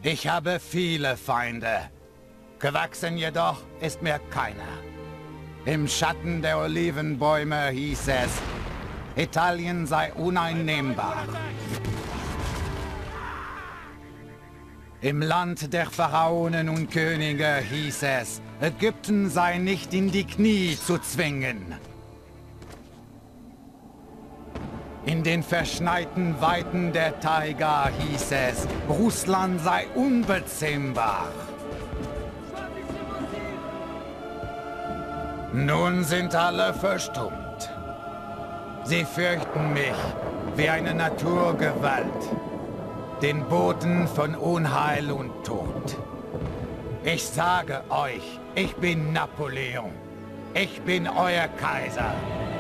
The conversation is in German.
Ich habe viele Feinde. Gewachsen jedoch ist mir keiner. Im Schatten der Olivenbäume hieß es, Italien sei uneinnehmbar. Im Land der Pharaonen und Könige hieß es, Ägypten sei nicht in die Knie zu zwingen. In den verschneiten Weiten der Taiga hieß es, Russland sei unbezähmbar. Nun sind alle verstummt. Sie fürchten mich wie eine Naturgewalt, den Boten von Unheil und Tod. Ich sage euch, ich bin Napoleon. Ich bin euer Kaiser.